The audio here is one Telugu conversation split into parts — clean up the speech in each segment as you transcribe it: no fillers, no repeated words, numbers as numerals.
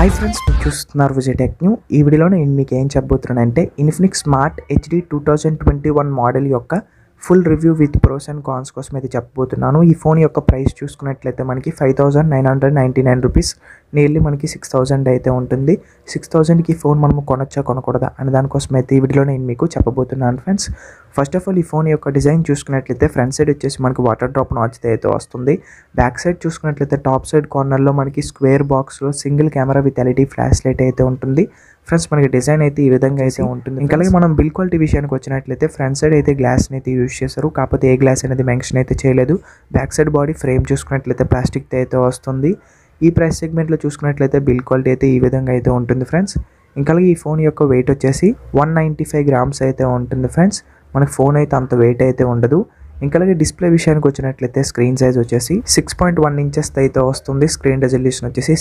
హాయ్ ఫ్రెండ్స్, మీరు చూస్తున్నారు విజయ్ టెక్ న్యూ. ఈ వీడియోలో నేను మీకు ఏం చెప్పబోతున్నానంటే ఇన్ఫినిక్స్ స్మార్ట్ హెచ్డి 2021 మోడల్ యొక్క full review with pros and cons కోసం అయితే చెప్పబోతున్నాను. ఈ ఫోన్ యొక్క ప్రైస్ చూసుకున్నట్లయితే మనకి 5,999 రూపీస్, నియర్లీ మనకి 6,000 అయితే ఉంటుంది. 6,000కి ఈ ఫోన్ మనము కొనొచ్చా కొనకూడదా అనే దానికోసం అయితే ఈ వీడియోలో నేను మీకు చెప్పబోతున్నాను ఫ్రెండ్స్. ఫస్ట్ ఆఫ్ ఆల్ ఈ ఫోన్ యొక్క డిజైన్ చూసుకున్నట్లయితే ఫ్రంట్ సైడ్ వచ్చేసి మనకి వాటర్ డ్రాప్ నాచ్ అయితే వస్తుంది. బ్యాక్ సైడ్ చూసుకున్నట్లయితే టాప్ సైడ్ కార్నర్లో మనకి స్క్వేర్ బాక్స్లో single camera with LED flash light అయితే ఉంటుంది ఫ్రెండ్స్. మనకి డిజైన్ అయితే ఈ విధంగా అయితే ఉంటుంది. ఇంకా మనం బిల్ క్వాలిటీ విషయానికి వచ్చినట్లయితే ఫ్రంట్ సైడ్ అయితే గ్లాస్ని అయితే యూజ్ చేశారు, కాకపోతే ఏ గ్లాస్ అనేది మెన్షన్ అయితే చేయలేదు. బ్యాక్ సైడ్ బాడీ ఫ్రేమ్ చూసుకున్నట్లయితే ప్లాస్టిక్ అయితే వస్తుంది. ఈ ప్రైస్ సెగ్మెంట్లో చూసుకున్నట్లయితే బిల్ క్వాలిటీ అయితే ఈ విధంగా అయితే ఉంటుంది ఫ్రెండ్స్. ఇంకా ఈ ఫోన్ యొక్క వెయిట్ వచ్చేసి 195 గ్రామ్స్ అయితే ఉంటుంది ఫ్రెండ్స్. మనకి ఫోన్ అయితే అంత వెయిట్ అయితే ఉండదు. ఇంకా డిస్ప్లే విషయానికి వచ్చినట్లయితే స్క్రీన్ సైజ్ వచ్చేసి 6.1 ఇంచెస్ అయితే వస్తుంది. స్క్రీన్ రెజల్యూషన్ వచ్చేసి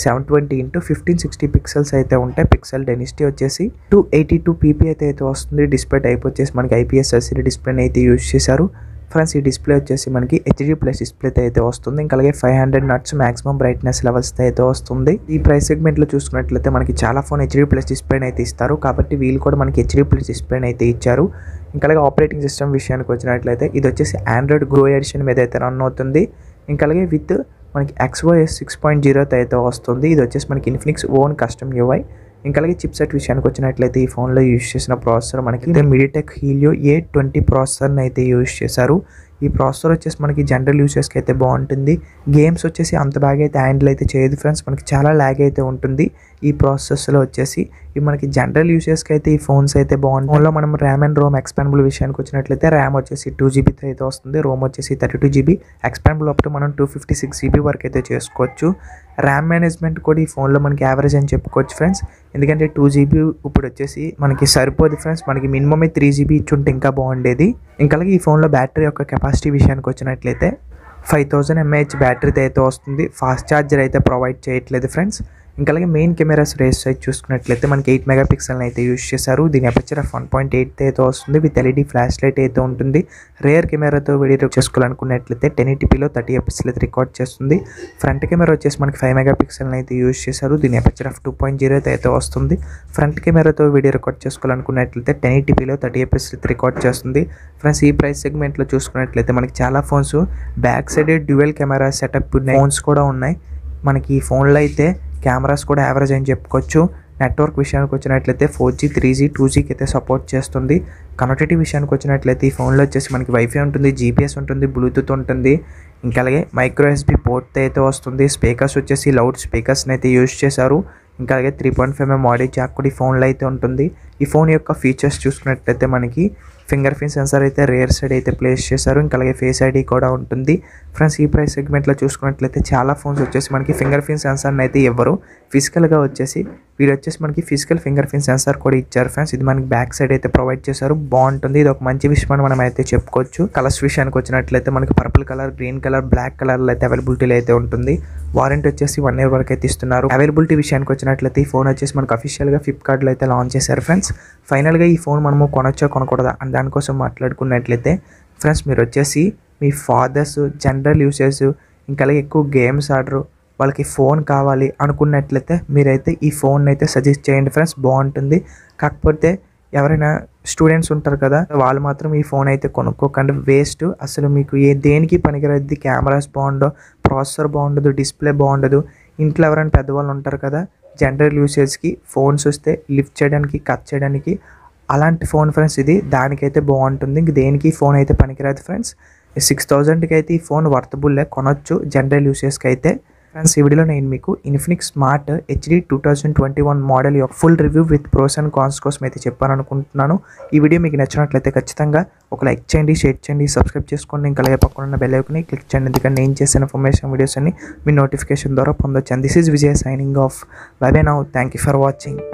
720x1560 పిక్సెల్స్ అయితే ఉంటాయి. పిక్సెల్ డెన్సిటీ వచ్చేసి 282 ppi అయితే వస్తుంది. డిస్ప్లే టైప్ వచ్చేసి మనకి IPS LCD డిస్ప్లేని అయితే యూజ్ చేశారు ఫ్రెండ్స్. ఈ డిస్ప్లే వచ్చేసి మనకి HD+ డిస్ప్లే అయితే వస్తుంది. ఇంకా 500 నట్స్ మాక్సిమం బ్రైట్నెస్ లెవెల్స్ అయితే వస్తుంది. ఈ ప్రైస్ సెగ్మెంట్లో చూసుకున్నట్లయితే మనకి చాలా ఫోన్ HD+ డిస్ప్లేని అయితే ఇస్తారు, కాబట్టి వీళ్ళు కూడా మనకి HD+ డిస్ప్లేని అయితే ఇచ్చారు. ఇంకా ఆపరేటింగ్ సిస్టమ్ విషయానికి వచ్చినట్లయితే ఇది వచ్చేసి ఆండ్రాయిడ్ గ్రో ఎడిషన్ మీద అయితే రన్ అవుతుంది. ఇంకా విత్ మనకి XOS 6.0 అయితే వస్తుంది. ఇది వచ్చేసి మనకి ఇన్ఫినిక్స్ ఓన్ కస్టమ్ UI. ఇంకా చిప్సెట్ విషయానికి వచ్చినట్లయితే ఈ ఫోన్లో యూజ్ చేసిన ప్రాసెసర్ మనకి మీడియాటెక్ హీలియో A20 ప్రాసెసర్ని అయితే యూజ్ చేశారు. ఈ ప్రాసెసర్ వచ్చేసి మనకి జనరల్ యూజర్స్కి అయితే బాగుంటుంది. గేమ్స్ వచ్చేసి అంత బాగా అయితే హ్యాండిల్ అయితే చేయదు ఫ్రెండ్స్, మనకి చాలా ల్యాగ్ అయితే ఉంటుంది ఈ ప్రాసెసర్లో వచ్చేసి. ఇవి మనకి జనరల్ యూజర్స్కి అయితే ఈ ఫోన్స్ అయితే బాగుంటుంది. ఫోన్లో మనం ర్యామ్ అండ్ రోమ్ ఎక్స్పాండబుల్ విషయానికి వచ్చినట్లయితే ర్యామ్ వచ్చేసి 2GB అయితే వస్తుంది, రోమ్ వచ్చేసి 32GB, ఎక్స్పాండబుల్ అప్పుడు మనం 256GB వరకు అయితే చేసుకోవచ్చు. ర్యామ్ మేనేజ్మెంట్ కూడా ఈ ఫోన్లో మనకి యావరేజ్ అని చెప్పుకోవచ్చు ఫ్రెండ్స్, ఎందుకంటే 2GB ఇప్పుడు వచ్చేసి మనకి సరిపోదు ఫ్రెండ్స్. మనకి మినిమమే 3GB ఇచ్చుంటే ఇంకా బాగుండేది. ఇంకా ఈ ఫోన్లో బ్యాటరీ యొక్క కెపాసిటీ విషయానికి వచ్చినట్లయితే 5000 mAh బ్యాటరీతో అయితే వస్తుంది. ఫాస్ట్ ఛార్జర్ అయితే ప్రొవైడ్ చేయట్లేదు ఫ్రెండ్స్. ఇంకా మెయిన్ కెమెరాస్ రేస్ సైజ్ చూసుకున్నట్లయితే మనకి 8 మెగాపిక్సెల్ని అయితే యూజ్ చేశారు. దీని అపర్చర్ 1.8 అయితే వస్తుంది విత్ LED ఫ్లాష్ లైట్ అయితే ఉంటుంది. రేర్ కెమెరాతో వీడియో చేసుకోవాలనుకున్నట్లయితే 1080pలో 30 fps అయితే రికార్డ్ చేస్తుంది. ఫ్రంట్ కెమెరా వచ్చేసి మనకి 5 మెగాపిక్సెల్ని అయితే యూజ్ చేశారు. దీని అపర్చర్ 2.0 అయితే వస్తుంది. ఫ్రంట్ కెమెరాతో వీడియో రికార్డ్ చేసుకోవాలనుకున్నట్లయితే 1080pలో 30 fps అయితే రికార్డ్ చేస్తుంది ఫ్రెండ్స్. ఈ ప్రైస్ సెగ్మెంట్లో చూసుకున్నట్లయితే మనకి చాలా phones back side dual camera setup phones కూడా ఉన్నాయి. మనకి ఈ ఫోన్లో అయితే కెమెరాస్ కూడా యావరేజ్ అని చెప్పుకోవచ్చు. నెట్వర్క్ విషయానికి వచ్చినట్లయితే 4G 3G 2Gకి అయితే సపోర్ట్ చేస్తుంది. కనెక్టివిటీ విషయానికి వచ్చినట్లయితే ఈ ఫోన్లో వచ్చేసి మనకి వైఫై ఉంటుంది, GPS ఉంటుంది, బ్లూటూత్ ఉంటుంది. ఇంకా మైక్రో USB పోర్ట్ అయితే వస్తుంది. స్పీకర్స్ వచ్చేసి లౌడ్ స్పీకర్స్ని అయితే యూజ్ చేశారు. ఇంకా 3.5mm ఆడియో జాక్ కూడా ఈ ఫోన్లో అయితే ఉంటుంది. ఈ ఫోన్ యొక్క ఫీచర్స్ చూసుకున్నట్లయితే మనకి ఫింగర్ ప్రింట్ సెన్సార్ అయితే రేర్ సైడ్ అయితే ప్లేస్ చేశారు. ఇంకా ఫేస్ ID కూడా ఉంటుంది ఫ్రెండ్స్. ఈ ప్రైస్ సెగ్మెంట్లో చూసుకున్నట్లయితే చాలా ఫోన్స్ వచ్చేసి మనకి ఫింగర్ ప్రింట్ సెన్సార్ని అయితే ఇవ్వరు. ఫిజికల్గా వచ్చేసి వీడు వచ్చేసి మనకి ఫిజికల్ ఫింగర్ ప్రింట్ సెన్సార్ కూడా ఇచ్చారు ఫ్రెండ్స్. ఇది మనకి బ్యాక్ సైడ్ అయితే ప్రొవైడ్ చేశారు, బాగుంటుంది. ఇది ఒక మంచి విషయం అని మనం అయితే చెప్పుకోవచ్చు. కలర్స్ విషయానికి వచ్చినట్లయితే మనకి purple colour, green colour, black కలర్లో అయితే అవైలబిలిటీలో అయితే ఉంటుంది. వారంటీ వచ్చేసి 1 year వరకు అయితే ఇస్తున్నారు. అవైలబిలిటీ విషయానికి వచ్చినట్లయితే ఈ ఫోన్ వచ్చేసి మనకి అఫీషియల్గా ఫ్లిప్కార్ట్లో అయితే లాంచ్ చేశారు ఫ్రెండ్స్. ఫైనల్గా ఈ ఫోన్ మనము కొనొచ్చా కొనకూడదా అని దానికోసం మాట్లాడుకున్నట్లయితే ఫ్రెండ్స్, మీరు వచ్చేసి మీ ఫాదర్స్, జనరల్ యూజర్స్, ఇంకా ఎక్కువ గేమ్స్ ఆడరు, వాళ్ళకి ఫోన్ కావాలి అనుకున్నట్లయితే మీరైతే ఈ ఫోన్ అయితే సజెస్ట్ చేయండి ఫ్రెండ్స్, బాగుంటుంది. కాకపోతే ఎవరైనా స్టూడెంట్స్ ఉంటారు కదా, వాళ్ళు మాత్రం ఈ ఫోన్ అయితే కొనుక్కోకండి, వేస్ట్. అసలు మీకు దేనికి పనికిరాదు. కెమెరాస్ బాగుండవు, ప్రాసెసర్ బాగుండదు, డిస్ప్లే బాగుండదు. ఇంట్లో ఎవరైనా పెద్దవాళ్ళు ఉంటారు కదా, జనరల్ యూసేజ్కి ఫోన్స్ వస్తే లిఫ్ట్ చేయడానికి, కట్ చేయడానికి, అలాంటి ఫోన్ ఫ్రెండ్స్ ఇది. దానికైతే బాగుంటుంది, ఇంక దేనికి ఫోన్ అయితే పనికిరాదు ఫ్రెండ్స్. 6,000కి అయితే ఈ ఫోన్ వర్తబుల్లే, కొనొచ్చు జనరల్ యూసేజ్కి అయితే ఫ్రెండ్స్. ఈ వీడియోలో నేను మీకు ఇన్ఫినిక్స్ స్మార్ట్ హెచ్డి 2021 మోడల్ యొక్క full review with pros and cons కోసం అయితే చెప్పాను అనుకుంటున్నాను. ఈ వీడియో మీకు నచ్చినట్లయితే ఖచ్చితంగా ఒక లైక్ చేయండి, షేర్ చేయండి, సబ్స్క్రైబ్ చేసుకోండి. ఇంకా పక్కన ఉన్న బెల్ ఐకాన్ని క్లిక్ చేయండి, ఎందుకంటే నేను చేసిన ఇన్ఫర్మేషన్ వీడియోస్ అన్ని మీ నోటిఫికేషన్ ద్వారా పొందొచ్చు. And this is Vijay signing off. Bye bye now. Thank you for watching.